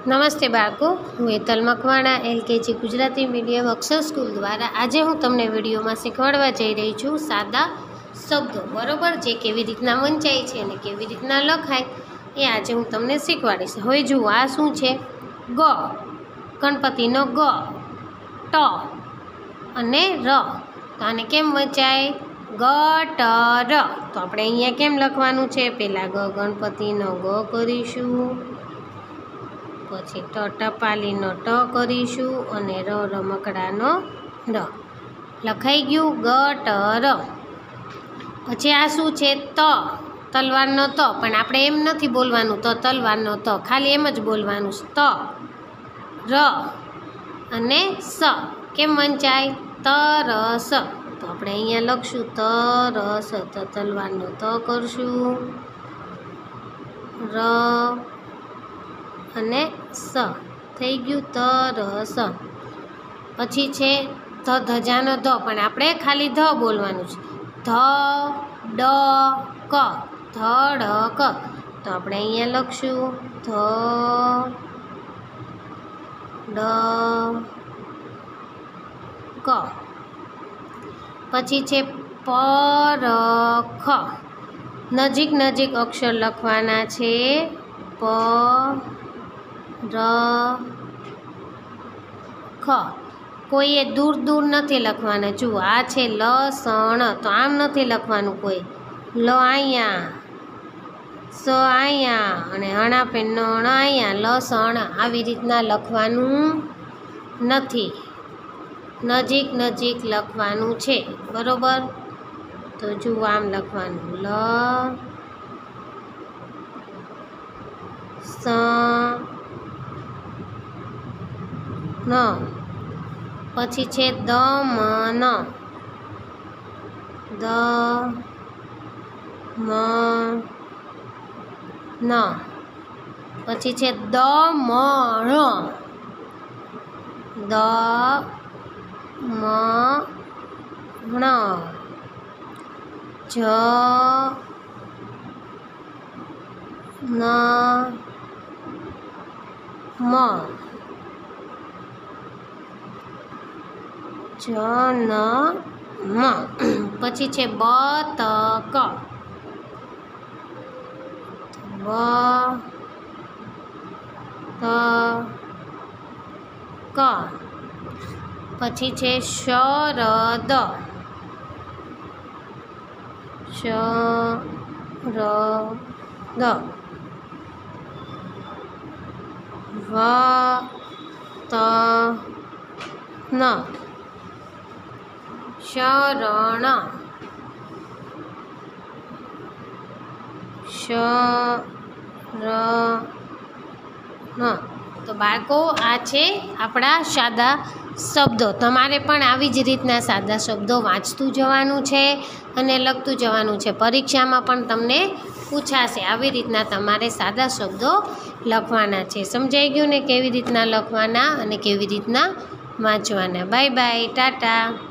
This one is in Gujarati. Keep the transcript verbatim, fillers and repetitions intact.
નમસ્તે બાળકો, હું Hetal Makwana LKG Gujarati medium Akshar school દ્વારા આજે હું તમને વિડીયોમાં શીખવાડવા જઈ રહી છું સાદા શબ્દો. બરોબર, જે કેવી રીતના વંચાય છે અને કેવી રીતના લખાય એ આજે હું તમને શીખવાડીશ. હવે જુઓ, આ શું છે? ગ, ગણપતિનો ગ, ટ અને ર. તો આને કેમ વંચાય? ગ ટ ર. તો આપણે અહીંયા કેમ લખવાનું છે? પહેલાં ગ ગણપતિનો ગ કરીશું, પછી ટ ટપાલીનો ટ કરીશું અને ર રમકડાનો ર. લખાઈ ગયું ગ ટ ર. પછી આ શું છે? ત, તલવારનો ત. પણ આપણે એમ નથી બોલવાનું ત તલવારનો ત, ખાલી એમ જ બોલવાનું ત ર અને સ. કેમ વંચાય? તરસ. તો આપણે અહીંયા લખશું તરસ. ત તલવારનો ત કરશું, ર અને સ. થઈ ગયું તરસ. પછી છે ધ, ધજાનો ધ. પણ આપણે ખાલી ધ બોલવાનું છે. ધ ડ ક, ધડક. તો આપણે અહીંયા લખશું ધ ડ ક. પછી છે પરખ. નજીક નજીક અક્ષર લખવાના છે. પ ર ખ. કોઈએ દૂર દૂર નથી લખવાના. જુઓ, આ છે લસણ. તો આમ નથી લખવાનું કોઈ. લ અહીંયા, સ અહીંયા અને અણા પેનનો અણ અહીંયા. લસણ આવી રીતના લખવાનું નથી, નજીક નજીક લખવાનું છે. બરોબર, તો જુઓ આમ લખવાનું લ સ ન. પછી છે દ મ ન, દ મ ન. પછી છે દ મ ણ, દ મ ણ. જ ન મ, જ ન મ. પછી છે બતક, બ ત ક. પછી છે શરદ, શ ર દ. વ ત ન, શરણ. શ ર ન. તો બાળકો, આ છે આપણા સાદા શબ્દો. તમારે પણ આવી જ રીતના સાદા શબ્દો વાંચતું જવાનું છે અને લખતું જવાનું છે. પરીક્ષામાં પણ તમને પૂછાશે. આવી રીતના તમારે સાદા શબ્દો લખવાના છે. સમજાઈ ગયું ને કેવી રીતના લખવાના અને કેવી રીતના વાંચવાના? Bye bye, Tata.